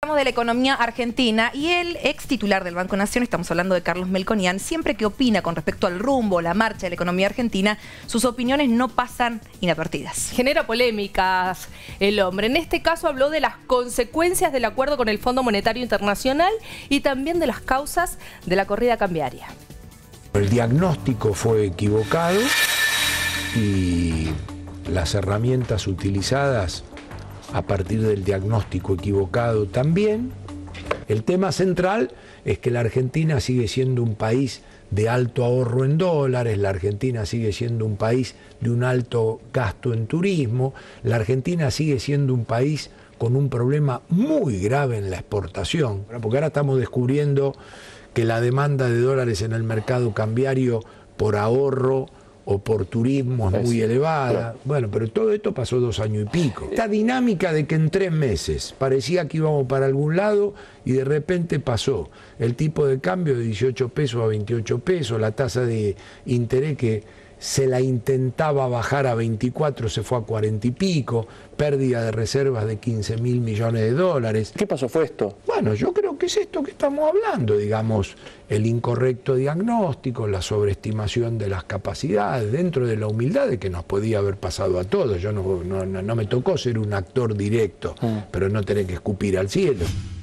de la economía argentina y el ex titular del Banco Nación, estamos hablando de Carlos Melconian, siempre que opina con respecto al rumbo, la marcha de la economía argentina, sus opiniones no pasan inadvertidas. Genera polémicas el hombre. En este caso habló de las consecuencias del acuerdo con el Fondo Monetario Internacional y también de las causas de la corrida cambiaria. El diagnóstico fue equivocado y las herramientas utilizadas a partir del diagnóstico equivocado también. El tema central es que la Argentina sigue siendo un país de alto ahorro en dólares, la Argentina sigue siendo un país de un alto gasto en turismo, la Argentina sigue siendo un país con un problema muy grave en la exportación, porque ahora estamos descubriendo que la demanda de dólares en el mercado cambiario por ahorro o por turismo es muy elevada. Bueno, pero todo esto pasó 2 años y pico. Esta dinámica de que en 3 meses parecía que íbamos para algún lado y de repente pasó el tipo de cambio de 18 pesos a 28 pesos, la tasa de interés que se la intentaba bajar a 24, se fue a 40 y pico, pérdida de reservas de 15.000 millones de dólares. ¿Qué pasó? ¿Fue esto? Bueno, yo creo que es esto que estamos hablando, digamos, el incorrecto diagnóstico, la sobreestimación de las capacidades, dentro de la humildad de que nos podía haber pasado a todos. Yo no me tocó ser un actor directo, pero no tener que escupir al cielo.